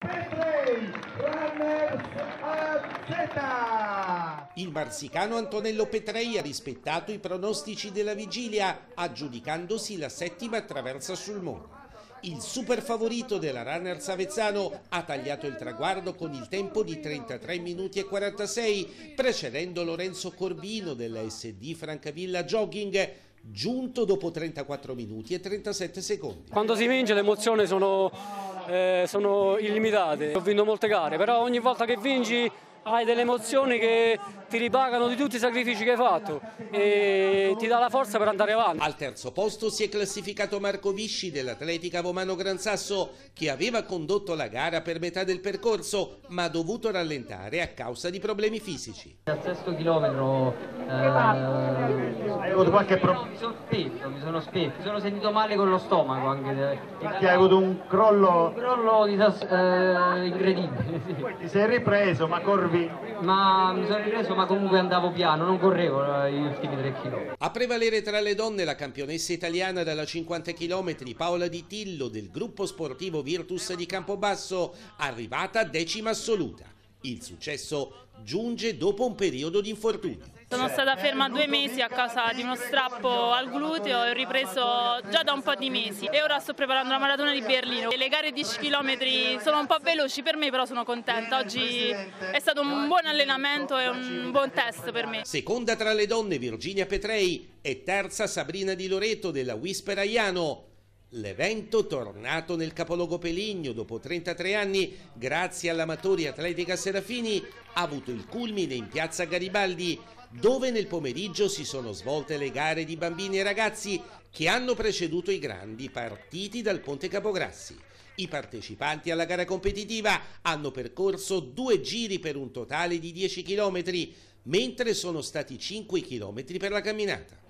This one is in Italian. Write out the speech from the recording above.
Petrei, Runners AZ. Il marsicano Antonello Petrei ha rispettato i pronostici della vigilia, aggiudicandosi la 7ª traversa sul Moro. Il super favorito della Runners Avezzano ha tagliato il traguardo con il tempo di 33 minuti e 46, precedendo Lorenzo Corbino della SD Francavilla Jogging, giunto dopo 34 minuti e 37 secondi. Quando si vince le emozioni sono illimitate. Ho vinto molte gare, però ogni volta che vinci hai delle emozioni che ti ripagano di tutti i sacrifici che hai fatto e ti dà la forza per andare avanti. Al terzo posto si è classificato Marco Visci dell'Atletica Vomano Gran Sasso, che aveva condotto la gara per metà del percorso ma ha dovuto rallentare a causa di problemi fisici. Al sesto chilometro Hai avuto qualche problema? mi sono spento, mi sono sentito male con lo stomaco anche. Perché hai avuto un crollo? Un crollo incredibile, sì. Ti sei ripreso, ma corvi? Ma mi sono ripreso, ma comunque andavo piano, non correvo gli ultimi 3 km. A prevalere tra le donne la campionessa italiana dalla 50 km Paola Di Tillo del gruppo sportivo Virtus di Campobasso, arrivata 10ª assoluta. Il successo giunge dopo un periodo di infortunio. Sono stata ferma 2 mesi a causa di uno strappo al gluteo e ho ripreso già da un po' di mesi e ora sto preparando la maratona di Berlino. Le gare 10 km sono un po' veloci per me, però sono contenta. Oggi è stato un buon allenamento e un buon test per me. Seconda tra le donne Virginia Petrei e terza Sabrina Di Loreto della Whisper Aiano. L'evento, tornato nel capoluogo Peligno dopo 33 anni, grazie all'Amatori Atletica Serafini, ha avuto il culmine in piazza Garibaldi, dove nel pomeriggio si sono svolte le gare di bambini e ragazzi che hanno preceduto i grandi partiti dal Ponte Capograssi. I partecipanti alla gara competitiva hanno percorso 2 giri per un totale di 10 km, mentre sono stati 5 km per la camminata.